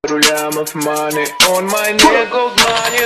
Пару лямов money on my neck, gold money.